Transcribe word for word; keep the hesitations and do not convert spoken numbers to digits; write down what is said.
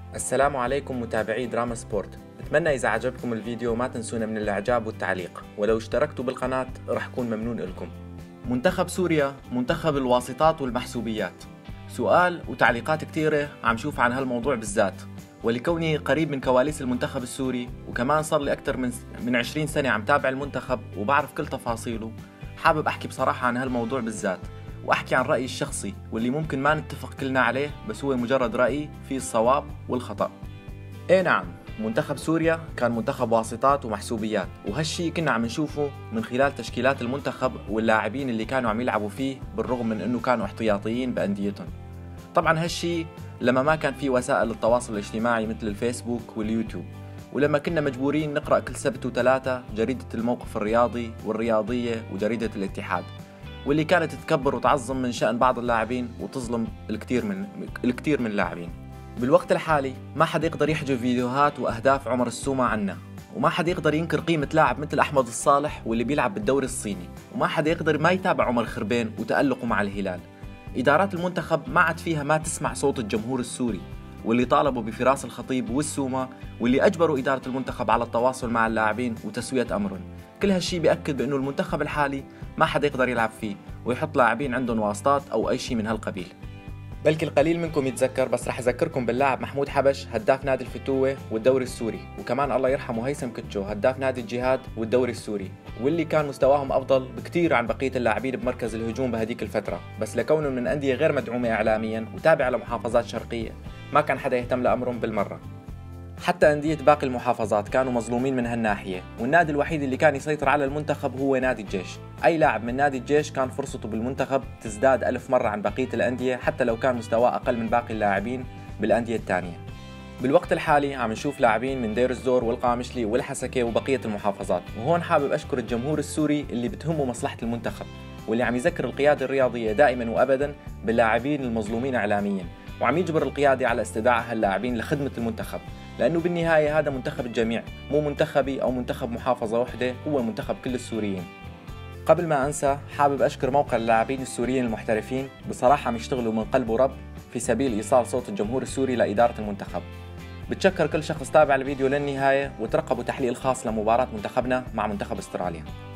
السلام عليكم متابعي دراما سبورت. أتمنى إذا عجبكم الفيديو ما تنسونا من الإعجاب والتعليق، ولو اشتركتوا بالقناة رح أكون ممنون لكم. منتخب سوريا منتخب الواسطات والمحسوبيات. سؤال وتعليقات كتيرة عم شوف عن هالموضوع بالذات، ولكوني قريب من كواليس المنتخب السوري وكمان صار لي أكثر من من عشرين سنة عم تابع المنتخب وبعرف كل تفاصيله، حابب أحكي بصراحة عن هالموضوع بالذات وأحكي عن رأيي الشخصي واللي ممكن ما نتفق كلنا عليه، بس هو مجرد رأيي فيه الصواب والخطأ. إيه نعم، منتخب سوريا كان منتخب واسطات ومحسوبيات، وهالشي كنا عم نشوفه من خلال تشكيلات المنتخب واللاعبين اللي كانوا عم يلعبوا فيه بالرغم من أنه كانوا احتياطيين بأنديتهم. طبعا هالشي لما ما كان في وسائل التواصل الاجتماعي مثل الفيسبوك واليوتيوب، ولما كنا مجبورين نقرأ كل سبت وثلاثة جريدة الموقف الرياضي والرياضية وجريدة الاتحاد، واللي كانت تكبر وتعظم من شأن بعض اللاعبين وتظلم الكثير من الكثير من اللاعبين. بالوقت الحالي ما حد يقدر يحجب فيديوهات وأهداف عمر السومة عنا، وما حد يقدر ينكر قيمة لاعب مثل أحمد الصالح واللي بيلعب بالدوري الصيني، وما حد يقدر ما يتابع عمر خربين وتألقه مع الهلال. إدارات المنتخب ما عاد فيها ما تسمع صوت الجمهور السوري واللي طالبوا بفراس الخطيب والسومة، واللي أجبروا إدارة المنتخب على التواصل مع اللاعبين وتسوية أمرهم. كل هالشي بيأكد بأنه المنتخب الحالي ما حدا يقدر يلعب فيه ويحط لاعبين عندهم واسطات أو أي شيء من هالقبيل. بلكي القليل منكم يتذكر، بس رح أذكركم باللاعب محمود حبش هداف نادي الفتوة والدوري السوري، وكمان الله يرحمه هيثم كتشو هداف نادي الجهاد والدوري السوري، واللي كان مستواهم أفضل بكتير عن بقية اللاعبين بمركز الهجوم بهديك الفترة، بس لكونهم من أندية غير مدعومة إعلاميا وتابعة لمحافظات شرقية ما كان حدا يهتم لأمرهم بالمرة. حتى أندية باقي المحافظات كانوا مظلومين من هالناحية، والنادي الوحيد اللي كان يسيطر على المنتخب هو نادي الجيش. أي لاعب من نادي الجيش كان فرصته بالمنتخب تزداد ألف مرة عن بقية الأندية، حتى لو كان مستواه أقل من باقي اللاعبين بالأندية الثانية. بالوقت الحالي عم نشوف لاعبين من دير الزور والقامشلي والحسكة وبقية المحافظات، وهون حابب أشكر الجمهور السوري اللي بتهمه مصلحة المنتخب، واللي عم يذكر القيادة الرياضية دائما وأبدا باللاعبين المظلومين إعلاميا، وعم يجبر القيادة على استدعاء هاللاعبين لخدمة المنتخب، لأنه بالنهاية هذا منتخب الجميع، مو منتخبي أو منتخب محافظة واحدة، هو منتخب كل السوريين. قبل ما أنسى حابب أشكر موقع اللاعبين السوريين المحترفين، بصراحة عم يشتغلوا من قلب ورب في سبيل إيصال صوت الجمهور السوري لإدارة المنتخب. بتشكر كل شخص تابع الفيديو للنهاية، وترقبوا تحليل خاص لمباراة منتخبنا مع منتخب استراليا.